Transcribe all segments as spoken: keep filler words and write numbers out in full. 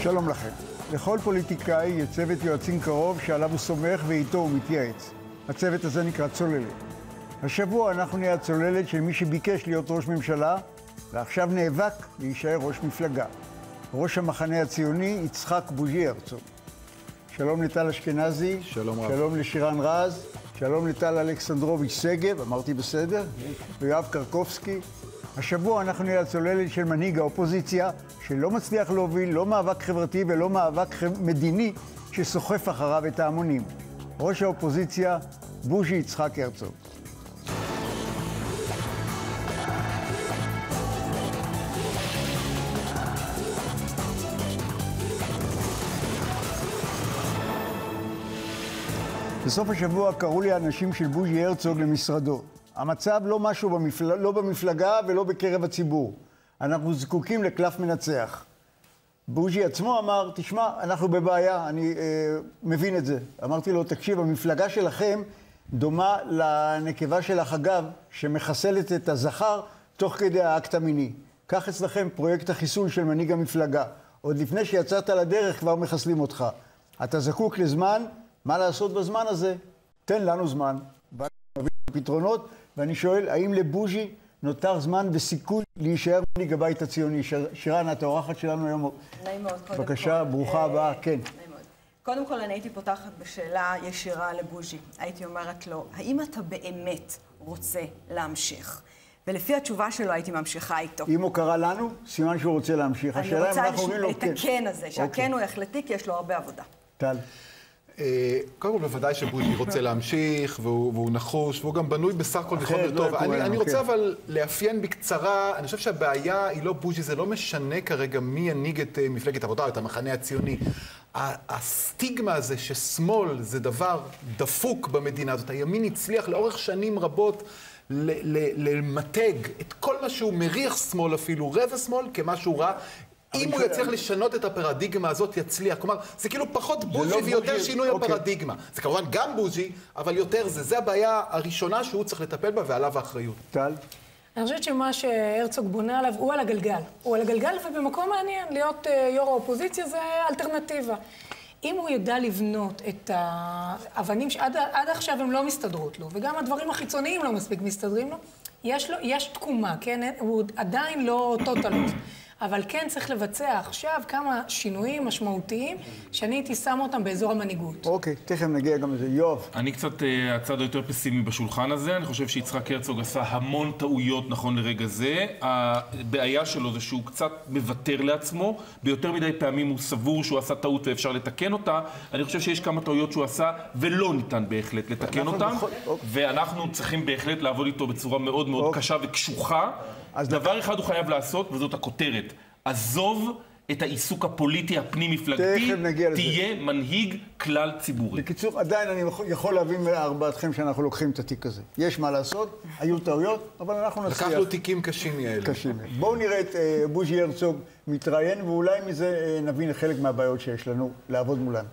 שלום לכם. לכל פוליטיקאי יש צוות יועצים קרוב שעליו הוא סומך ואיתו הוא מתייעץ. הצוות הזה נקרא צוללת. השבוע אנחנו נהיה הצוללת של מי שביקש להיות ראש ממשלה, ועכשיו נאבק להישאר ראש מפלגה. ראש המחנה הציוני יצחק בוז'י הרצוג. שלום לטל אשכנזי. שלום רב. שלום לשירן רז. שלום לטל אלכסנדרוביץ' שגב, אמרתי בסדר? ויואב קרקובסקי. השבוע אנחנו נהיה הצוללת של מנהיג האופוזיציה, שלא מצליח להוביל לא מאבק חברתי ולא מאבק מדיני שסוחף אחריו את ההמונים. ראש האופוזיציה, בוז'י יצחק הרצוג. בסוף השבוע קראו לי האנשים של בוז'י הרצוג למשרדו. המצב לא משהו במפל... לא במפלגה ולא בקרב הציבור. אנחנו זקוקים לקלף מנצח. בוז'י עצמו אמר, תשמע, אנחנו בבעיה, אני אה, מבין את זה. אמרתי לו, תקשיב, המפלגה שלכם דומה לנקבה של החגב, שמחסלת את הזכר תוך כדי האקט המיני. כך אצלכם פרויקט החיסול של מנהיג המפלגה. עוד לפני שיצאת לדרך כבר מחסלים אותך. אתה זקוק לזמן, מה לעשות בזמן הזה? תן לנו זמן. נביא פתרונות, ואני שואל, האם לבוז'י נותר זמן וסיכוי להישאר מנהיג הבית הציוני? שירן, את האורחת שלנו היום. נעים מאוד, קודם כל. בבקשה, ברוכה הבאה, כן. נעים מאוד. קודם כל, אני הייתי פותחת בשאלה ישירה לבוז'י. הייתי אומרת לו, האם אתה באמת רוצה להמשיך? ולפי התשובה שלו הייתי ממשיכה איתו. אם הוא קרא לנו, סימן שהוא רוצה להמשיך. אני רוצה את הכן הזה, שהכן הוא יחלטי, כי יש לו הרבה עבודה. טל. קודם כל, בוודאי שבוז'י רוצה להמשיך, והוא נחוש, והוא גם בנוי בסך הכל מחומר טוב. אני רוצה אבל לאפיין בקצרה, אני חושב שהבעיה היא לא בוז'י, זה לא משנה כרגע מי ינהיג את מפלגת העבודה, את המחנה הציוני. הסטיגמה הזה ששמאל זה דבר דפוק במדינה הזאת, הימין הצליח לאורך שנים רבות למתג את כל מה שהוא מריח שמאל אפילו, רבע שמאל, כמשהו רע. אם הוא יצליח לשנות את הפרדיגמה הזאת, יצליח. כלומר, זה כאילו פחות בוז'י ויותר שינוי הפרדיגמה. זה כמובן גם בוז'י, אבל יותר זה. זה הבעיה הראשונה שהוא צריך לטפל בה, ועליו האחריות. טל? אני חושבת שמה שהרצוג בונה עליו, הוא על הגלגל. הוא על הגלגל, ובמקום מעניין, להיות יו"ר האופוזיציה זה אלטרנטיבה. אם הוא ידע לבנות את האבנים שעד עכשיו הם לא מסתדרות לו, וגם הדברים החיצוניים לא מספיק מסתדרים לו, יש לו, יש תקומה, כן? הוא עדיין לא טוטלוס. אבל כן צריך לבצע עכשיו כמה שינויים משמעותיים שאני הייתי שם אותם באזור המנהיגות. אוקיי, תכף נגיע גם לזה. יואב. אני קצת הצד היותר פסימי בשולחן הזה. אני חושב שיצחק הרצוג עשה המון טעויות נכון לרגע זה. הבעיה שלו זה שהוא קצת מוותר לעצמו. ביותר מדי פעמים הוא סבור שהוא עשה טעות ואפשר לתקן אותה. אני חושב שיש כמה טעויות שהוא עשה ולא ניתן בהחלט לתקן אותם. ואנחנו צריכים בהחלט לעבוד איתו בצורה מאוד מאוד קשה וקשוחה. אז דבר אחד הוא חייב לעשות, וזאת הכותרת. עזוב את העיסוק הפוליטי הפנים-מפלגתי, תהיה מנהיג כלל ציבורי. בקיצור, עדיין אני יכול להבין מארבעתכם שאנחנו לוקחים את התיק הזה. יש מה לעשות, היו טעויות, אבל אנחנו נצליח. לקחנו תיקים קשים מאלה. קשים. בואו נראה את בוז'י הרצוג מתראיין, ואולי מזה נבין חלק מהבעיות שיש לנו לעבוד מולן.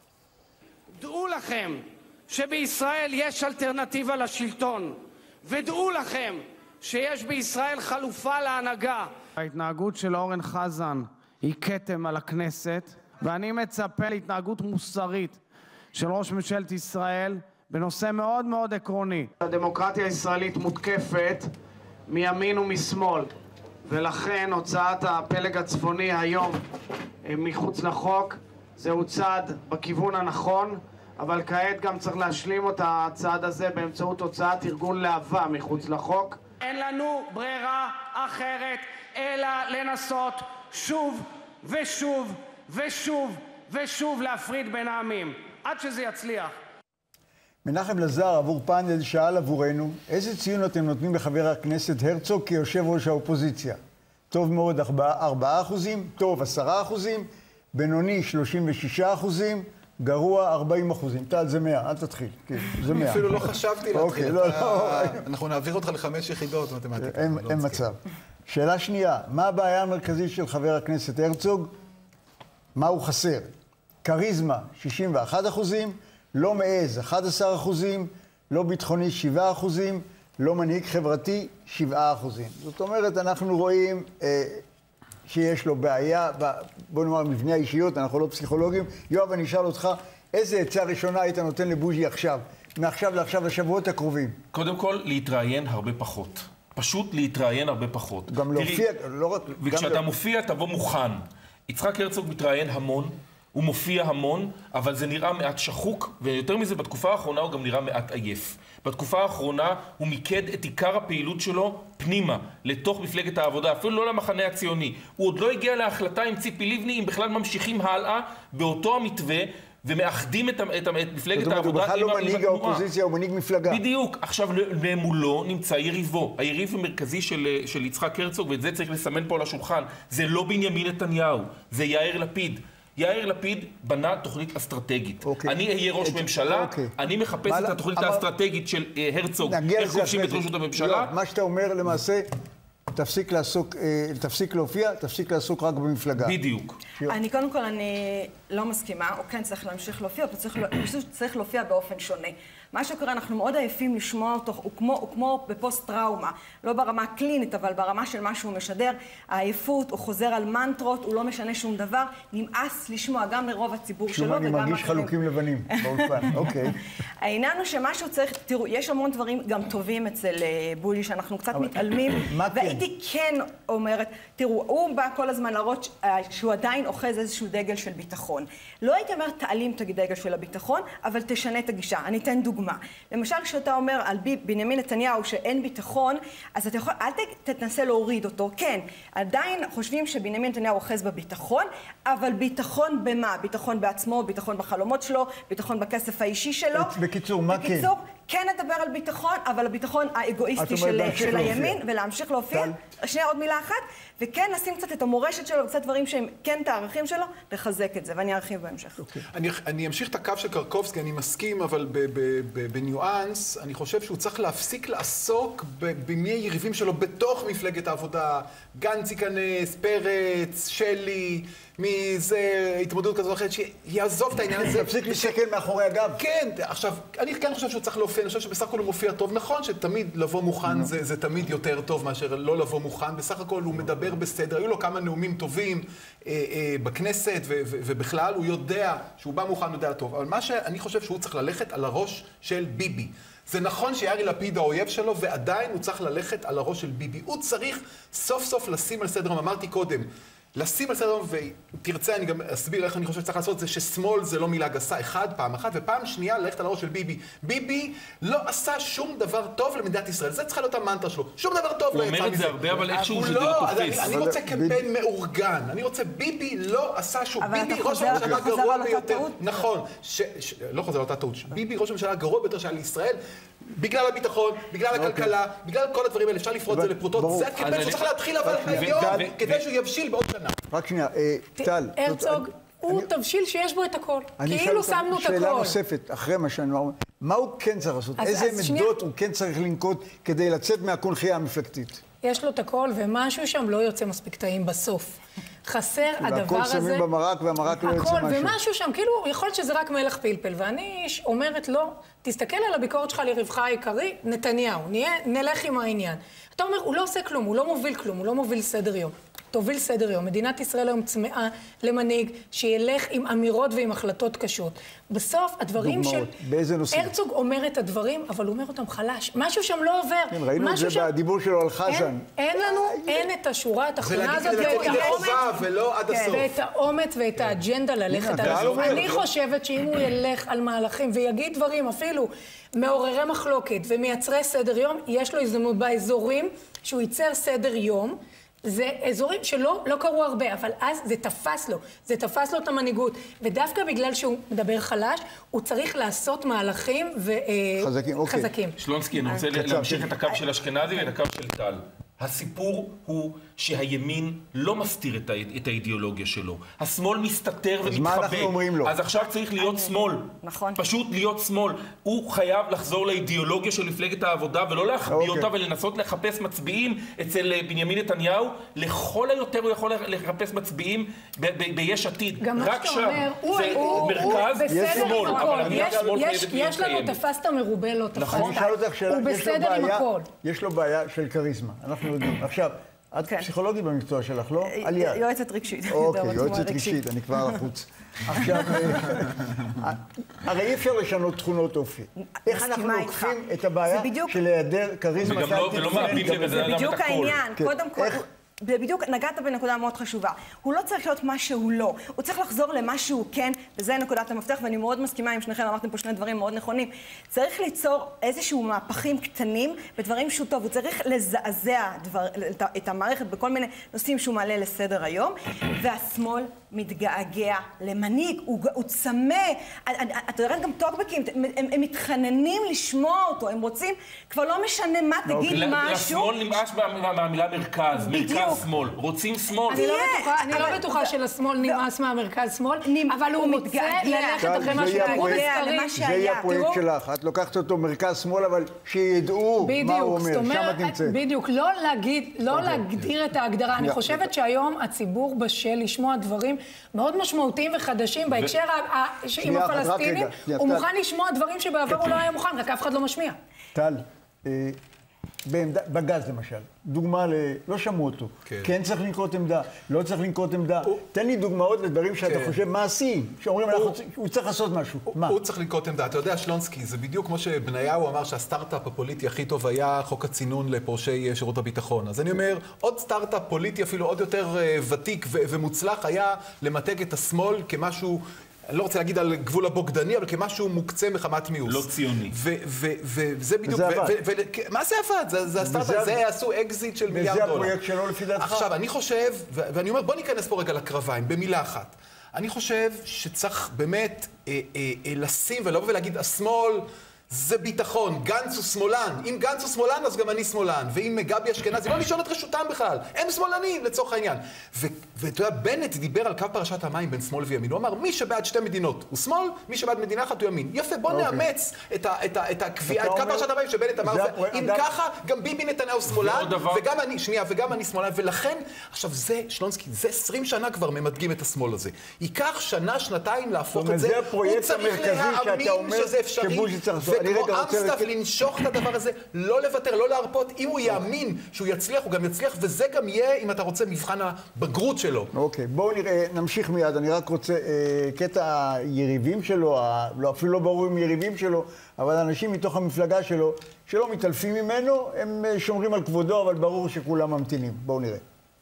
דעו לכם שבישראל יש אלטרנטיבה לשלטון, ודעו לכם שיש בישראל חלופה להנהגה. ההתנהגות של אורן חזן היא כתם על הכנסת, ואני מצפה להתנהגות מוסרית של ראש ממשלת ישראל בנושא מאוד מאוד עקרוני. הדמוקרטיה הישראלית מותקפת מימין ומשמאל, ולכן הוצאת הפלג הצפוני היום מחוץ לחוק זהו צעד בכיוון הנכון, אבל כעת גם צריך להשלים את הצעד הזה באמצעות הוצאת ארגון להבה מחוץ לחוק. אין לנו ברירה אחרת אלא לנסות שוב ושוב ושוב ושוב להפריד בין העמים, עד שזה יצליח. מנחם לזר עבור פאנל שאל עבורנו, איזה ציון אתם נותנים לחבר הכנסת הרצוג כיושב ראש האופוזיציה? טוב מאוד ארבעה אחוזים, טוב עשרה אחוזים, בינוני שלושים ושישה אחוזים, גרוע ארבעים אחוזים. טל, זה מאה, אל תתחיל. זה מאה. אפילו לא חשבתי להתחיל. אנחנו נעביר אותך לחמש יחידות מתמטיקה. אין מצב. שאלה שנייה, מה הבעיה המרכזית של חבר הכנסת הרצוג? מה הוא חסר? קריזמה, שישים ואחד אחוזים, לא מעז, אחד עשר אחוזים, לא ביטחוני, שבעה אחוזים, לא מנהיג חברתי, שבעה אחוזים. זאת אומרת, אנחנו רואים אה, שיש לו בעיה, בוא נאמר, מבנה האישיות, אנחנו לא פסיכולוגים. יואב, אני אשאל אותך, איזה עצה ראשונה היית נותן לבוז'י עכשיו? מעכשיו לעכשיו, לשבועות הקרובים. קודם כל, להתראיין הרבה פחות. פשוט להתראיין הרבה פחות. גם להופיע, לא רק... וכשאתה מופיע, תבוא מוכן. יצחק הרצוג מתראיין המון, הוא מופיע המון, אבל זה נראה מעט שחוק, ויותר מזה, בתקופה האחרונה הוא גם נראה מעט עייף. בתקופה האחרונה הוא מיקד את עיקר הפעילות שלו פנימה, לתוך מפלגת העבודה, אפילו לא למחנה הציוני. הוא עוד לא הגיע להחלטה עם ציפי לבני, אם בכלל ממשיכים הלאה באותו המתווה, ומאחדים את, את, את מפלגת העבודה עם התנועה. הוא בכלל לא מנהיג האופוזיציה, הוא מנהיג מפלגה. בדיוק. עכשיו, מולו נמצא יריבו. היריב המרכזי של, של יצחק הרצוג, ואת זה צריך לסמן פה על השולחן, זה לא בנימין נתניהו, זה יאיר לפיד. יאיר לפיד בנה תוכנית אסטרטגית. Okay. אני אהיה ראש okay. ממשלה, okay. אני מחפש את התוכנית אמר... האסטרטגית של uh, הרצוג, איך כובשים את ראשות הממשלה. לא, מה שאתה אומר למעשה, תפסיק לעסוק, תפסיק להופיע, תפסיק לעסוק רק במפלגה. בדיוק. אני קודם כל, אני לא מסכימה, הוא כן צריך להמשיך להופיע, הוא צריך להופיע באופן שונה. מה שקורה, אנחנו מאוד עייפים לשמוע אותו, הוא כמו, הוא כמו בפוסט-טראומה, לא ברמה הקלינית, אבל ברמה של מה שהוא משדר, העייפות, הוא חוזר על מנטרות, הוא לא משנה שום דבר, נמאס לשמוע גם לרוב הציבור שלו וגם... שוב, אני מרגיש חלוקים לבנים באולפן, אוקיי. העניין הוא שמשהו צריך, תראו, יש המון דברים גם טובים אצל בוז'י, שאנחנו קצת מתעלמים, והייתי כן אומרת, תראו, הוא בא כל הזמן להראות שהוא עדיין אוחז איזשהו דגל של ביטחון. לא הייתי אומרת, תעלים את הדגל של הביטחון, אבל תשנה את הגישה. אני אתן דוגמה. למשל, כשאתה אומר על בנימין נתניהו שאין ביטחון, אז אתה יכול, אל תנסה להוריד אותו. כן, עדיין חושבים שבנימין נתניהו אוחז בביטחון, אבל ביטחון במה? ביטחון בעצמו, ביטחון בחלומות שלו, ביטחון בכסף האישי שלו. בקיצור, מה כן? בקיצור, כן נדבר על ביטחון, אבל הביטחון האגואיסטי של, של הימין, ולהמשיך להופיע. שנייה, עוד מילה אחת, וכן לשים קצת את המורשת שלו, קצת דברים שהם כן את הערכים שלו, לחזק את זה, ואני ארחיב בהמשך. Okay. אני, אני אמשיך את הקו של קרקובסקי, אני מסכים, אבל בניואנס, אני חושב שהוא צריך להפסיק לעסוק במי היריבים שלו בתוך מפלגת העבודה. גנץ ייכנס, פרץ, שלי, מזה, התמודדות כזו או אחרת, שיעזוב את העניין הזה. תפסיק להסתכל מאחורי הגב. כן, עכשיו, אני כן חושב שהוא צריך להופיע, אני חושב שבסך הכל הוא מופיע טוב. נכון שתמיד לבוא מוכן זה, זה תמיד יותר טוב מאשר לא לבוא מוכן. בסך הכל הוא מדבר בסדר, היו לו כמה נאומים טובים אה, אה, בכנסת ו- ו- ובכלל, הוא יודע שהוא בא מוכן, הוא יודע טוב. אבל מה שאני חושב שהוא צריך ללכת על הראש של ביבי. זה נכון שיאיר לפיד האויב שלו, ועדיין הוא צריך ללכת על הראש של ביבי. הוא צריך סוף סוף לשים על סדר, אמרתי קודם, לשים על סדר, ותרצה, אני גם אסביר איך אני חושב שצריך לעשות את זה, ששמאל זה לא מילה גסה, אחד, פעם אחת, ופעם שנייה ללכת על הראש של ביבי. ביבי לא עשה שום דבר טוב למדינת ישראל, זה צריכה להיות המנטרה שלו. שום דבר טוב לא יצא מזה. הוא אומר את זה הרבה, אבל איכשהו שזה לא תופס. אני רוצה קמפיין מאורגן, אני רוצה, ביבי לא עשה שום, ביבי ראש הממשלה גרוע ביותר. נכון, לא חוזר על אותה טעות. ביבי ראש הממשלה גרוע ביותר שהיה לישראל, בגלל הביטחון, בגלל הכלכלה, בגלל כל הדברים האלה, אפשר לפרוט את זה לפרוטות. זה הקמפיין שצריך להתחיל אבל היום, כדי שהוא יבשיל בעוד שנה. רק שנייה, טל. הרצוג הוא תבשיל שיש בו את הכל. כאילו שמנו את הכל. שאלה נוספת, אחרי מה שאני אומר, מה הוא כן צריך לעשות? איזה עמדות הוא כן צריך לנקוט כדי לצאת מהקונכייה המפלגתית? יש לו את הכל, ומשהו שם לא יוצא מספיק טעים בסוף. חסר הדבר הזה. והכל שמים במרק, והמרק לא יוצא משהו. הכל, ומשהו שם, כאילו, יכול להיות שזה רק מלך פלפל. ואני אומרת לו, תסתכל על הביקורת שלך לרווחך העיקרי, נתניהו, נלך עם העניין. אתה אומר, הוא לא עושה כלום, הוא לא מוביל כלום, הוא לא מוביל סדר יום. תוביל סדר יום. מדינת ישראל היום צמאה למנהיג שילך עם אמירות ועם החלטות קשות. בסוף, הדברים של... באיזה נושאים? הרצוג אומר את הדברים, אבל הוא אומר אותם חלש. משהו שם לא עובר. כן, ראינו את זה שם... בדיבור שלו על חזן. אין לנו, אין את השורה התחתונה הזאת, ואת האומץ ואת האג'נדה ללכת על זה. אני חושבת שאם הוא ילך על מהלכים ויגיד דברים אפילו מעוררי מחלוקת ומייצרי סדר יום, יש לו הזדמנות באזורים שהוא ייצר סדר יום, זה אזורים שלא לא קרו הרבה, אבל אז זה תפס לו, זה תפס לו את המנהיגות, ודווקא בגלל שהוא מדבר חלש, הוא צריך לעשות מהלכים וחזקים. אוקיי. שלונסקי, אני רוצה להמשיך את הקו של אשכנזי ואת הקו של טל. הסיפור הוא שהימין לא מסתיר את, את האידיאולוגיה שלו. השמאל מסתתר ומתחבא. אז מה אנחנו אומרים לו? אז עכשיו צריך להיות שמאל. נכון. פשוט להיות שמאל. הוא חייב לחזור לאידיאולוגיה של מפלגת העבודה, ולא להחביא אותה ולנסות לחפש מצביעים אצל בנימין נתניהו. לכל היותר הוא יכול לחפש מצביעים ביש עתיד. גם מה שאתה אומר, הוא מרכז שמאל. אבל המילה שמאל חייבת להיות יש לנו תפסת מרובה, לא תפסת. נכון. הוא בסדר עם הכל. יש לו בעיה של קריזמה. אנחנו יודעים. עכשיו, את פסיכולוגית במקצוע שלך, לא? על יד. יועצת רגשית. אוקיי, יועצת רגשית, אני כבר החוץ. עכשיו, הרי אי אפשר לשנות תכונות אופי. איך אנחנו לוקחים את הבעיה של היעדר כריזמה? ולא מאבדים לבן אדם את הכל. זה בדיוק העניין. קודם כל... בדיוק נגעת בנקודה מאוד חשובה. הוא לא צריך להיות מה שהוא לא. הוא צריך לחזור למה שהוא כן, וזה נקודת המפתח, ואני מאוד מסכימה עם שניכם, אמרתם פה שני דברים מאוד נכונים. צריך ליצור איזשהו מהפכים קטנים בדברים שהוא טוב. הוא צריך לזעזע דבר, את המערכת בכל מיני נושאים שהוא מעלה לסדר היום, והשמאל מתגעגע למנהיג, הוא, הוא צמא. אתה יודעת גם טוקבקים, הם, הם מתחננים לשמוע אותו, הם רוצים, כבר לא משנה מה תגיד משהו. לשמאל נמאס מהמילה מרכז, מרכז שמאל, רוצים שמאל. אני לא בטוחה שלשמאל נמאס מהמרכז שמאל, אבל הוא רוצה ללכת אחרי מה שאמרו בסקרים. זה יהיה הפרויקט שלך, את לוקחת אותו מרכז שמאל, אבל שידעו מה הוא אומר, שם את נמצאת. בדיוק, לא להגדיר את ההגדרה. אני חושבת שהיום הציבור בשל לשמוע דברים מאוד משמעותיים וחדשים בהקשר עם הפלסטינים. הוא מוכן לשמוע דברים שבעבר הוא לא היה מוכן, רק אף אחד לא משמיע. טל, בגז למשל, דוגמה ל... לא שמעו אותו. כן צריך לנקוט עמדה, לא צריך לנקוט עמדה. תן לי דוגמאות לדברים שאתה חושב מעשיים, שאומרים, הוא צריך לעשות משהו. מה? הוא צריך לנקוט עמדה. אתה יודע, שלונסקי, זה בדיוק כמו שבניהו אמר שהסטארט-אפ הפוליטי הכי טוב היה חוק הצינון לפורשי שירות הביטחון. אז אני אומר, עוד סטארט-אפ פוליטי אפילו עוד יותר ותיק ומוצלח היה למתג את השמאל כמשהו... אני לא רוצה להגיד על גבול הבוגדני, אבל כמשהו מוקצה מחמת מיאוס. לא ציוני. וזה בדיוק... וזה עבד. מה זה עבד? זה הסטארט-אפ, זה עשו אקזיט של מיליארד דולר. וזה הפרויקט שלו לפי דעתך. עכשיו, אני חושב, ואני אומר, בוא ניכנס פה רגע לקרביים, במילה אחת. אני חושב שצריך באמת לשים ולבוא ולהגיד, השמאל... זה ביטחון, גנץ הוא שמאלן. אם גנץ הוא שמאלן, אז גם אני שמאלן. ואם גבי אשכנזי, לא לשאול את רשותם בכלל. הם שמאלנים, לצורך העניין. ואתה יודע, בנט דיבר על קו פרשת המים בין שמאל וימין. הוא אמר, מי שבעד שתי מדינות הוא שמאל, מי שבעד מדינה אחת הוא ימין. יפה, בוא נאמץ את הקביעה, את קו פרשת המים שבנט אמר. אם ככה, גם ביבי נתניהו שמאלן, וגם אני, שנייה, וגם אני שמאלן. ולכן, עכשיו זה, שלונסקי, זה עשרים שנה כבר ממדגים את השמאל הזה. ייקח שנה, שנתיים להפוך את זה. הוא צריך להאמין שזה אפשרי. וכמו אמסטף לנשוך את הדבר הזה, לא לוותר, לא להרפות. אם הוא יאמין שהוא יצליח, הוא גם יצליח, וזה גם יהיה, אם אתה רוצה, מבחן הבגרות שלו. אוקיי, בואו נראה, נמשיך מיד. אני רק רוצה, קטע היריבים שלו, אפילו לא ברור עם יריבים שלו, אבל אנשים מתוך המפלגה שלו, שלא מתעלפים ממנו, הם שומרים על כבודו, אבל ברור שכולם ממתינים. בואו נראה.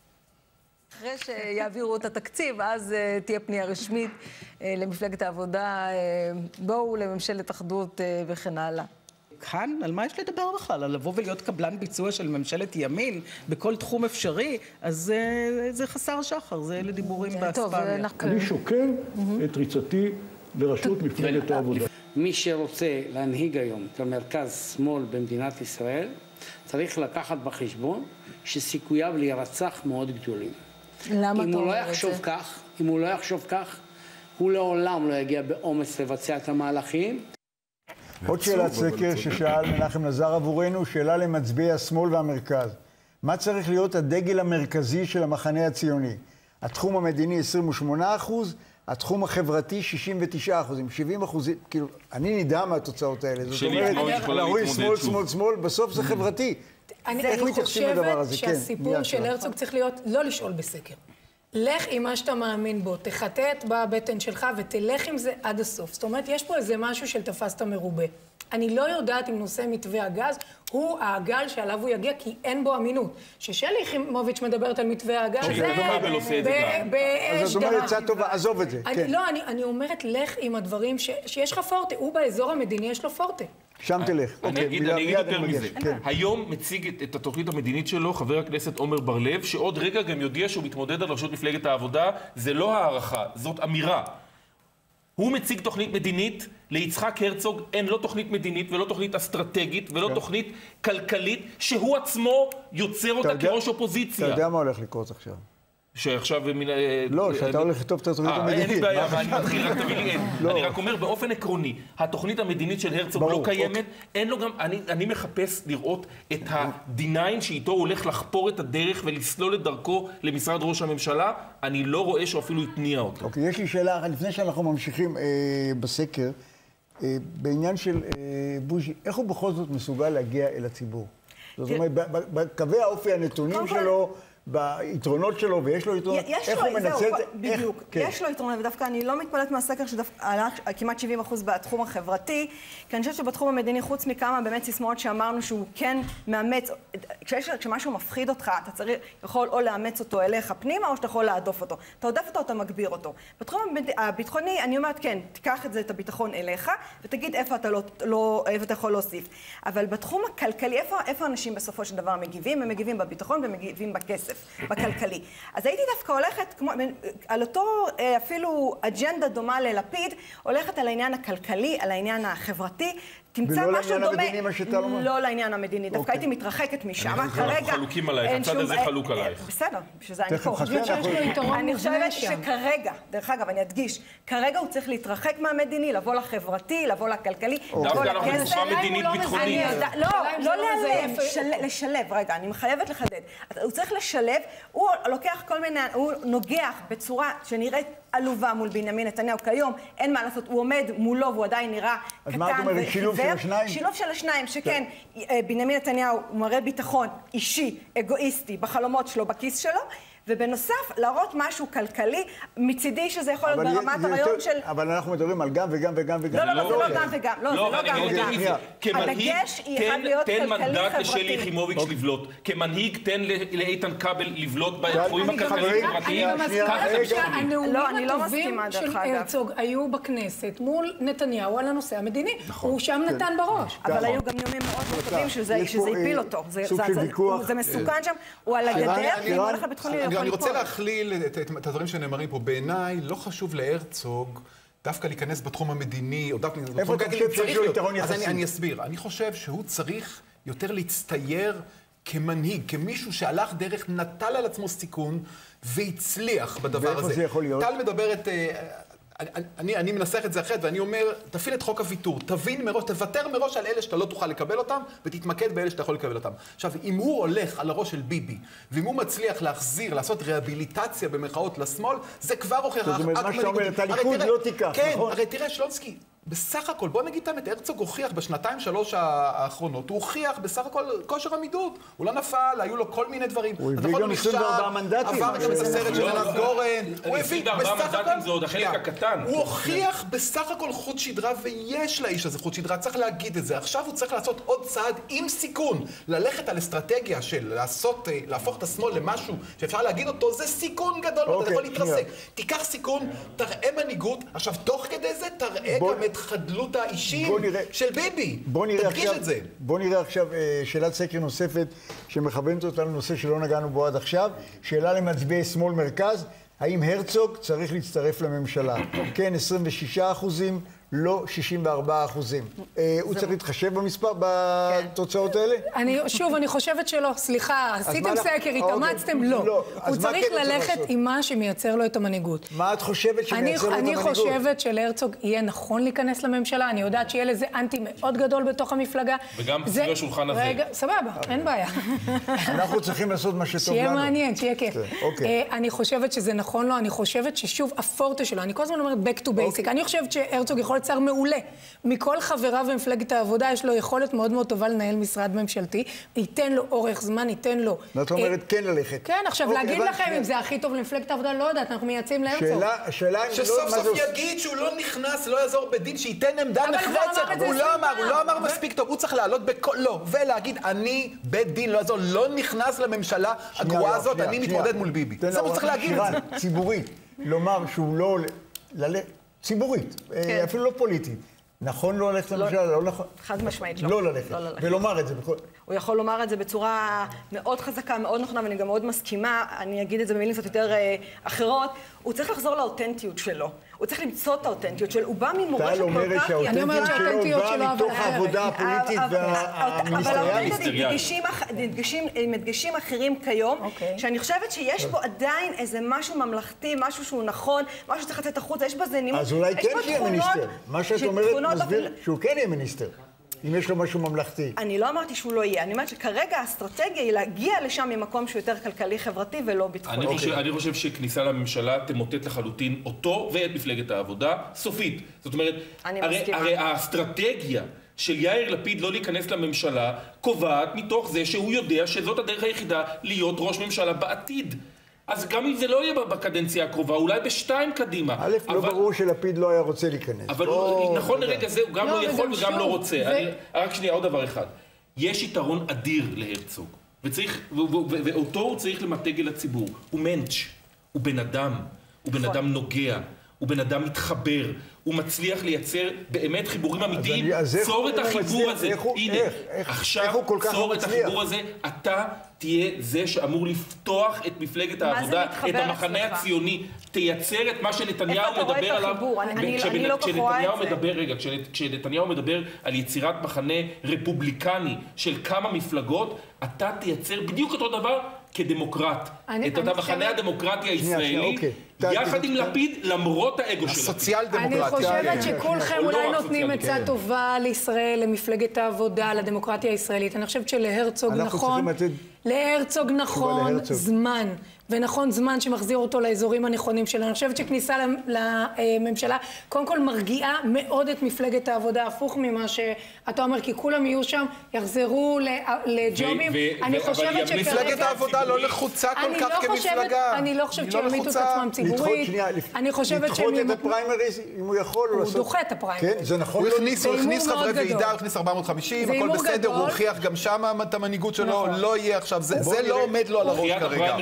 אחרי שיעבירו את התקציב, אז תהיה פנייה רשמית למפלגת העבודה, בואו לממשלת אחדות וכן הלאה. כאן, על מה יש לדבר בכלל? על לבוא ולהיות קבלן ביצוע של ממשלת ימין בכל תחום אפשרי, אז זה חסר שחר, זה לדיבורים באספמיה. אני שוקל את ריצתי לראשות מפלגת העבודה. מי שרוצה להנהיג היום את המרכז שמאל במדינת ישראל, צריך לקחת בחשבון שסיכוייו להירצח מאוד גדולים. למה אם אתה הוא לא אומר את יחשוב זה? כך, אם הוא לא יחשוב כך, הוא לעולם לא יגיע באומץ לבצע את המהלכים. עוד שאלת סקר ששאל מנחם נזר עבורנו, שאלה למצביעי השמאל והמרכז. מה צריך להיות הדגל המרכזי של המחנה הציוני? התחום המדיני עשרים ושמונה אחוז, התחום החברתי שישים ותשעה אחוז, עם שבעים אחוז, כאילו, אני נדע מהתוצאות האלה. זאת אומרת, להוריד שמאל, שמאל, שמאל, בסוף זה חברתי. אני חושבת שהסיפור של הרצוג צריך להיות לא לשאול בסקר. לך עם מה שאתה מאמין בו, תחטט בבטן שלך ותלך עם זה עד הסוף. זאת אומרת, יש פה איזה משהו של תפסת מרובה. אני לא יודעת אם נושא מתווה הגז הוא העגל שעליו הוא יגיע, כי אין בו אמינות. ששלי יחימוביץ' מדברת על מתווה הגז, זה באש אז אומרת, יצאה טובה, עזוב את זה. לא, אני אומרת, לך עם הדברים שיש לך פורטה. הוא באזור המדיני, יש לו פורטה. שם תלך. אני אגיד יותר מזה. היום מציג את התוכנית המדינית שלו חבר הכנסת עומר בר-לב, שעוד רגע גם יודיע שהוא מתמודד על ראשות מפלגת העבודה. זה לא הערכה, זאת אמירה. הוא מציג תוכנית מדינית, ליצחק הרצוג אין לא תוכנית מדינית ולא תוכנית אסטרטגית ולא תוכנית כלכלית, שהוא עצמו יוצר אותה כראש אופוזיציה. אתה יודע מה הולך לקרות עכשיו? שעכשיו... לא, שאתה הולך לכתוב את התוכנית המדינית. אין לי בעיה, ואני מתחיל, רק תביא לי אין. אני רק אומר, באופן עקרוני, התוכנית המדינית של הרצוג לא קיימת, אין לו גם... אני מחפש לראות את הדיניין שאיתו הוא הולך לחפור את הדרך ולסלול את דרכו למשרד ראש הממשלה, אני לא רואה שהוא אפילו התניע אותו. אוקיי, יש לי שאלה, לפני שאנחנו ממשיכים בסקר, בעניין של בוז'י, איך הוא בכל זאת מסוגל להגיע אל הציבור? זאת אומרת, בקווי האופי הנתונים שלו, ביתרונות שלו, ויש לו יתרונות, איך הוא מנצל את זה? בדיוק, יש לו יתרונות, ודווקא אני לא מתפלאת מהסקר שעלה כמעט שבעים אחוז בתחום החברתי, כי אני חושבת שבתחום המדיני, חוץ מכמה באמת סיסמאות שאמרנו שהוא כן מאמץ, כשמשהו מפחיד אותך, אתה צריך, יכול או לאמץ אותו אליך פנימה, או שאתה יכול להדוף אותו. אתה עודף אותו, אתה מגביר אותו. בתחום הביטחוני, אני אומרת, כן, תיקח את זה, את הביטחון אליך, ותגיד איפה אתה, לא, לא, איפה אתה יכול להוסיף. אבל בתחום הכלכלי, איפה, איפה אנשים בסופו של דבר מגיבים? הם מגיבים בביטחון ומגיבים בכסף, בכלכלי. אז הייתי דווקא הולכת, כמו, על אותו אפילו אג'נדה דומה ללפיד, הולכת על העניין הכלכלי, על העניין החברתי, תמצא משהו דומה, לא לעניין המדיני, דווקא הייתי מתרחקת משם. אנחנו חלוקים עלייך, הצד הזה חלוק עלייך. בסדר, בשביל זה אני פה. אני חושבת שכרגע, דרך אגב, אני אדגיש, כרגע הוא צריך להתרחק מהמדיני, לבוא לחברתי, לבוא לכלכלי, דווקא אנחנו תקופה מדינית ביטחונית. לא, לא להיעלם, לשלב, רגע, אני מחייבת לחדד. הוא צריך לשלב, הוא לוקח כל מיני, הוא נוגח בצורה שנראית עלובה מול בנימין נתניהו כיום, אין מה לעשות, הוא עומד מולו והוא עדיין נראה קטן. אז מה את אומרת, שילוב של השניים? שילוב של השניים, שכן, בנימין נתניהו מראה ביטחון אישי, אגואיסטי, בחלומות שלו, בכיס שלו, ובנוסף, להראות משהו כלכלי, מצידי שזה יכול להיות ברמת הרעיון של... אבל אנחנו מדברים על גם וגם וגם וגם. לא, לא, לא, זה לא גם וגם. לא, זה לא גם וגם. כמנהיג, תן מנדט לשלי יחימוביץ' לבלוט. כמנהיג, תן לאיתן כבל לבלוט בתחומים הכלכליים חברתיים. הנאומים הטובים של הרצוג היו בכנסת מול נתניהו על הנושא המדיני. הוא שם נתן בראש. אבל היו גם נאומים מאוד מאוד טובים שזה הפיל אותו. זה מסוכן שם. הוא על הגדר, הוא הולך לביטחוני. אני רוצה להכליל את הדברים שנאמרים פה. בעיניי לא חשוב להרצוג דווקא להיכנס בתחום המדיני, או דווקא... איפה אתה חושב שיש לו יתרון יחסי? אז אני אסביר. אני חושב שהוא צריך יותר להצטייר כמנהיג, כמישהו שהלך דרך, נטל על עצמו סיכון, והצליח בדבר הזה. ואיפה זה יכול להיות? טל מדברת... אני, אני מנסח את זה אחרת, ואני אומר, תפעיל את חוק הוויתור, תבין מראש, תוותר מראש על אלה שאתה לא תוכל לקבל אותם, ותתמקד באלה שאתה יכול לקבל אותם. עכשיו, אם הוא הולך על הראש של ביבי, ואם הוא מצליח להחזיר, לעשות רהביליטציה במרכאות לשמאל, זה כבר הוכיח... זאת אומרת, מה שאתה אומר, את הליכוד לא תיקח, כן, נכון? הרי תראה, שלונסקי, בסך הכל, בוא נגיד תמת, הרצוג הוכיח בשנתיים שלוש האחרונות, הוא הוכיח בסך הכל כושר עמידות, הוא לא נפל, היו לו כל מיני דברים. הוא הביא גם עשרים וארבעה מנדטים. עבר גם את הסרט של אלעד גורן. הוא הביא בסך הכל... זה עוד החלק הקטן. הוא הוכיח בסך הכל חוט שדרה, ויש לאיש הזה חוט שדרה, צריך להגיד את זה. עכשיו הוא צריך לעשות עוד צעד עם סיכון, ללכת על אסטרטגיה של לעשות, להפוך את השמאל למשהו שאפשר להגיד אותו, זה סיכון גדול, אתה יכול להתרסק. תיקח סיכון, תראה מנהיגות, עכשיו תוך כדי זה תראה גם את חדלות האישים של ביבי. תדגיש את זה. בוא נראה עכשיו שאלת סקר נוספת שמכוונת אותנו לנושא שלא נגענו בו עד עכשיו. שאלה למצביעי שמאל מרכז, האם הרצוג צריך להצטרף לממשלה? כן, עשרים ושישה אחוזים, לא שישים וארבעה אחוזים. הוא צריך להתחשב במספר, בתוצאות האלה? שוב, אני חושבת שלא. סליחה, עשיתם סקר, התאמצתם? לא. הוא צריך ללכת עם מה שמייצר לו את המנהיגות. מה את חושבת שמייצר לו את המנהיגות? אני חושבת שלהרצוג יהיה נכון להיכנס לממשלה. אני יודעת שיהיה לזה אנטי מאוד גדול בתוך המפלגה. וגם סביב השולחן הזה. סבבה, אין בעיה. אנחנו צריכים לעשות מה שטוב לנו. שיהיה מעניין, שיהיה כיף. אני חושבת שזה נכון לו. אני חושבת ששוב, הפורטה שלו, אני כל הזמן אומרת back to basic. אני חושבת שהרצוג יכול להיות שר מעולה. מכל חבריו במפלגת העבודה יש לו יכולת מאוד מאוד טובה לנהל משרד ממשלתי. ייתן לו אורך זמן, ייתן לו... ואת אומרת כן ללכת. כן, עכשיו להגיד לכם אם זה הכי טוב למפלגת העבודה, לא יודעת, אנחנו מייצאים להרצוג. השאלה... שסוף סוף יגיד שהוא לא נכנס, לא יעזור בדין, שייתן עמדה נחרצת. הוא לא אמר, הוא לא אמר מספיק טוב, הוא צריך לעלות בקולו ולהגיד, אני בית דין, לא יעזור, לא נכנס לממשלה הגרועה הזאת, אני מתמודד מול ביבי. זה הוא צריך להגיד את זה. ציבורית, לומר שהוא לא... ציבורית, אפילו לא פוליטית. נכון לא ללכת לממשלה, לא נכון? חד משמעית לא. לא ללכת, ולומר את זה. הוא יכול לומר את זה בצורה מאוד חזקה, מאוד נכונה, ואני גם מאוד מסכימה, אני אגיד את זה במילים קצת יותר אחרות, הוא צריך לחזור לאותנטיות שלו. הוא צריך למצוא את האותנטיות שלו. הוא בא ממורשת כל כך... טל אומרת שהאותנטיות שלו בא מתוך העבודה הפוליטית והמיניסטריאלית. אבל מדגשים אחרים כיום, שאני חושבת שיש פה עדיין איזה משהו ממלכתי, משהו שהוא נכון, משהו שצריך לצאת החוצה, יש בזה נימות. אז אולי כן שיהיה מיניסטר. מה שאת אומרת מסביר שהוא כן יהיה מיניסטר. אם יש לו משהו ממלכתי. אני לא אמרתי שהוא לא יהיה, אני אומרת שכרגע האסטרטגיה היא להגיע לשם ממקום שהוא יותר כלכלי-חברתי ולא ביטחוני. אני חושב, אני חושב שכניסה לממשלה תמוטט לחלוטין אותו ואת מפלגת העבודה סופית. זאת אומרת, הרי, הרי האסטרטגיה של יאיר לפיד לא להיכנס לממשלה קובעת מתוך זה שהוא יודע שזאת הדרך היחידה להיות ראש ממשלה בעתיד. אז גם אם זה לא יהיה בקדנציה הקרובה, אולי בשתיים קדימה. א', לא ברור שלפיד לא היה רוצה להיכנס. אבל נכון לרגע זה הוא גם לא יכול וגם לא רוצה. רק שנייה, עוד דבר אחד. יש יתרון אדיר להרצוג, ואותו הוא צריך למתג אל הציבור. הוא מנץ', הוא בן אדם, הוא בן אדם נוגע. הוא בן אדם מתחבר, הוא מצליח לייצר באמת חיבורים אמיתיים. צור את החיבור הזה, הנה, עכשיו צור את החיבור הזה, אתה תהיה זה שאמור לפתוח את מפלגת העבודה, את המחנה הציוני, תייצר את מה שנתניהו מדבר עליו. אני לא כך רואה את זה. רגע, כשנתניהו מדבר על יצירת מחנה רפובליקני של כמה מפלגות, אתה תייצר בדיוק אותו דבר כדמוקרט. את המחנה הדמוקרטי הישראלי, יחד עם לפיד, למרות האגו של הסוציאל דמוקרטיה. אני חושבת שכולכם אולי נותנים עצה טובה לישראל, למפלגת העבודה, לדמוקרטיה הישראלית. אני חושבת שלהרצוג נכון, להרצוג נכון זמן, ונכון זמן שמחזיר אותו לאזורים הנכונים שלנו. אני חושבת שכניסה לממשלה, קודם כל מרגיעה מאוד את מפלגת העבודה, הפוך ממה שאתה אומר, כי כולם יהיו שם, יחזרו לג'ובים. אני חושבת שכרגע... מפלגת העבודה לא לחוצה כל כך כמפלגה. אני לא חושבת שיעמידו את עצמם ציבורית. אני חושבת שהם... לדחות את הפריימריז, אם הוא יכול, הוא דוחה את הפריימריז. כן, זה נכון. הוא הכניס חברי ועידה, הוא הכניס ארבע מאות וחמישים, הכל בסדר, הוא הוכיח גם שם את המנהיגות שלו, לא יהיה עכשיו, זה לא עומד לו על הראש כרגע.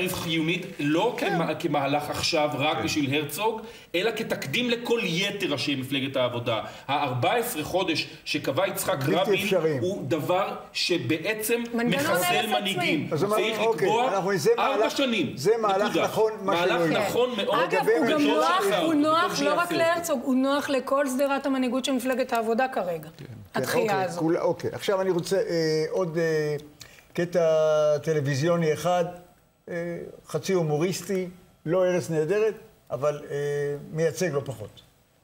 לא כמהלך עכשיו רק בשביל הרצוג, אלא כתקדים לכל יתר ראשי מפלגת העבודה. ה-ארבעה עשר חודש שקבע יצחק רבין הוא דבר שבעצם מחסל מנהיגים. צריך לקבוע ארבע שנים. זה מהלך נכון. מהלך נכון מאוד. אגב, הוא נוח לא רק להרצוג, הוא נוח לכל סדרת המנהיגות של מפלגת העבודה כרגע. התחייה הזו. אוקיי, עכשיו אני רוצה עוד קטע טלוויזיוני אחד. חצי הומוריסטי, לא ארץ נהדרת, אבל מייצג לא פחות.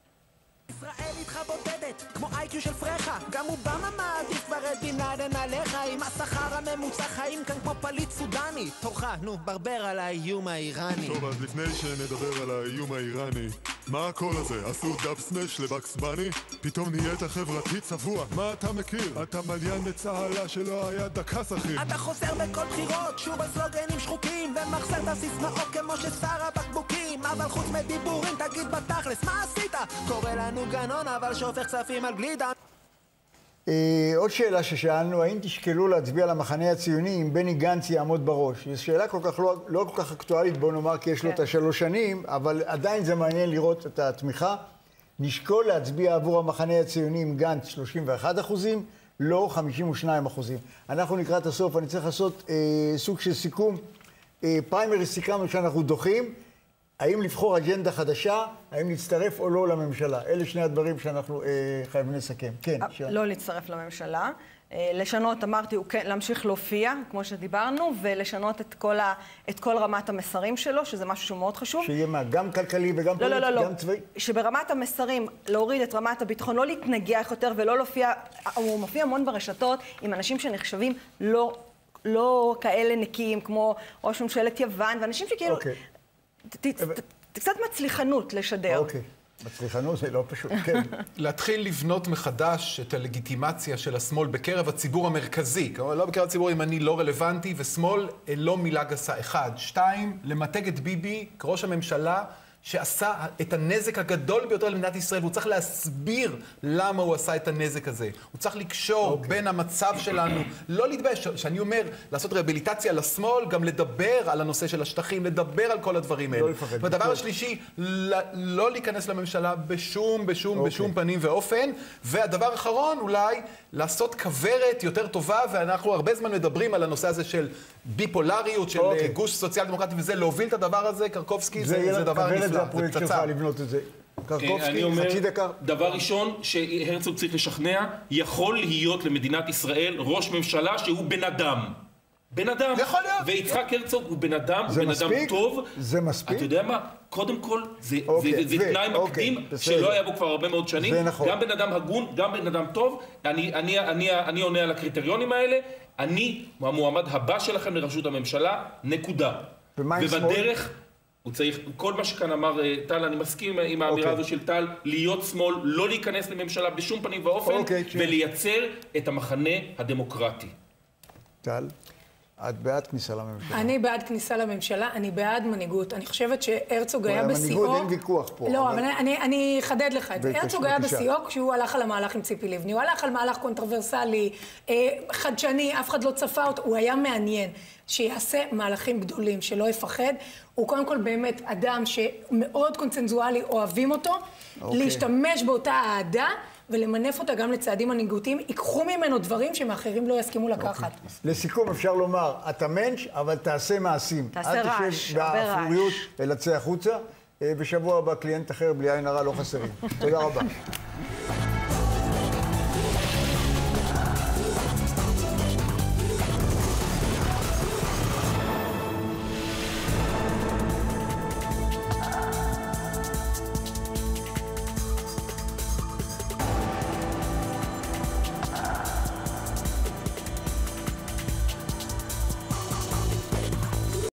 ישראל איתך בודדת, כמו איי-קיו של פרחה, גם אובמה מעדיף כבר את בן לאדן עליך, עם השכר הממוצע חיים כאן כמו פליט סודני. תורך, נו, ברבר על האיום האיראני. טוב, אז לפני שנדבר על האיום האיראני, מה הקול הזה? עשו דאב סנש לבקס בני? פתאום נהיית חברתי צבוע. מה אתה מכיר? אתה מליין בצהלה שלא היה דקס אחי. אתה חוזר בכל בחירות, שוב הסלוגנים שחוקים, ומחזר את הסיסמאות כמו ששר הבקבוקים. אבל חוץ מדיבורים תגיד בתכלס, מה עשית? קורא לנו גנון, אבל שופך כספים על גלידה. עוד שאלה ששאלנו, האם תשקלו להצביע למחנה הציוני אם בני גנץ יעמוד בראש? זו שאלה כל כך לא, לא כל כך אקטואלית, בוא נאמר, כי יש לו את השלוש שנים, אבל עדיין זה מעניין לראות את התמיכה. נשקול להצביע עבור המחנה הציוני עם גנץ שלושים ואחד אחוזים, לא חמישים ושניים אחוזים. אנחנו לקראת הסוף, אני צריך לעשות אה, סוג של סיכום. אה, פריימריז סיכמנו שאנחנו דוחים. האם לבחור אג'נדה חדשה, האם להצטרף או לא לממשלה? אלה שני הדברים שאנחנו אה, חייבים לסכם. כן, שאלה. לא להצטרף לממשלה. אה, לשנות, אמרתי, הוא כן, להמשיך להופיע, כמו שדיברנו, ולשנות את כל, ה, את כל רמת המסרים שלו, שזה משהו שהוא מאוד חשוב. שיהיה מה, גם כלכלי וגם לא, פוליטי, לא, לא, גם צבאי? שברמת המסרים, להוריד את רמת הביטחון, לא להתנגח יותר ולא להופיע, הוא מופיע המון ברשתות עם אנשים שנחשבים לא, לא כאלה נקיים, כמו ראש ממשלת יוון, ואנשים שכאילו... אוקיי. קצת מצליחנות לשדר. אוקיי, מצליחנות זה לא פשוט, כן. להתחיל לבנות מחדש את הלגיטימציה של השמאל בקרב הציבור המרכזי. כלומר, לא בקרב הציבור ימני לא רלוונטי, ושמאל לא מילה גסה. אחד. שתיים, למתג את ביבי כראש הממשלה שעשה את הנזק הגדול ביותר למדינת ישראל, והוא צריך להסביר למה הוא עשה את הנזק הזה. הוא צריך לקשור okay. בין המצב שלנו, לא להתבייש, שאני אומר, לעשות רהביליטציה לשמאל, גם לדבר על הנושא של השטחים, לדבר על כל הדברים האלה. לא לפחד. והדבר השלישי, לא להיכנס לממשלה בשום, בשום, okay. בשום פנים ואופן. והדבר האחרון, אולי, לעשות כברת יותר טובה, ואנחנו הרבה זמן מדברים על הנושא הזה של ביפולריות, של okay. גוש סוציאל דמוקרטי, וזה להוביל את הדבר הזה, קרקובסקי, זה, זה דבר נפלא. זה הפרויקט שלך לבנות את זה. קרקובסקי, חצי דקה. דבר ראשון שהרצוג צריך לשכנע, יכול להיות למדינת ישראל ראש ממשלה שהוא בן אדם. בן אדם. יכול להיות. ויצחק הרצוג הוא בן אדם, הוא בן אדם טוב. זה מספיק? אתה יודע מה? קודם כל, זה תנאי מקדים שלא היה בו כבר הרבה מאוד שנים. גם בן אדם הגון, גם בן אדם טוב. אני עונה על הקריטריונים האלה. אני, המועמד הבא שלכם לראשות הממשלה, נקודה. ובדרך... הוא צריך, כל מה שכאן אמר טל, אני מסכים עם האמירה הזו של טל, להיות שמאל, לא להיכנס לממשלה בשום פנים ואופן, ולייצר את המחנה הדמוקרטי. טל? את בעד כניסה לממשלה? אני בעד כניסה לממשלה, אני בעד מנהיגות. אני חושבת שהרצוג היה בשיאו... מנהיגות אין ויכוח פה. לא, אבל אני אחדד לך את זה. הרצוג היה בשיאו כשהוא הלך על המהלך עם ציפי לבני. הוא הלך על מהלך קונטרוברסלי, חדשני, אף אחד לא צפה אותו. הוא היה מעניין שיעשה מהלכים גדולים, שלא יפחד. הוא קודם כל באמת אדם שמאוד קונצנזואלי, אוהבים אותו, להשתמש באותה אהדה, ולמנף אותה גם לצעדים מנהיגותיים, ייקחו ממנו דברים שמאחרים לא יסכימו לקחת. לסיכום אפשר לומר, אתה מנש, אבל תעשה מעשים. תעשה רעש, אל תשב באפוריות ולצא החוצה. בשבוע הבא קליינט אחר בלי עין הרע לא חסרים. תודה רבה.